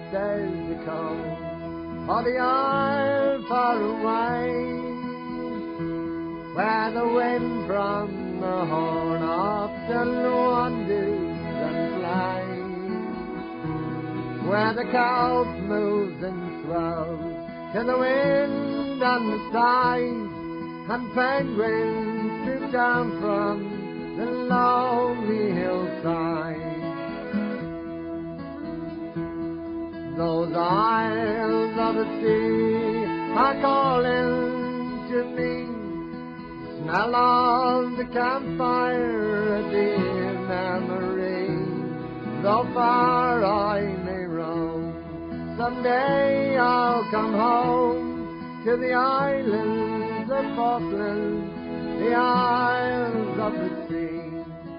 days to come, for the isle far away, where the wind from the horn often wanders and flies, where the kelp moves and swells to the wind and the tide, and penguins troop down from the lonely hillside. Those isles of the sea are calling to me, the smell of the campfire, a dear memory. Though far I may roam, someday I'll come home to the islands of Falklands, the isles of the sea.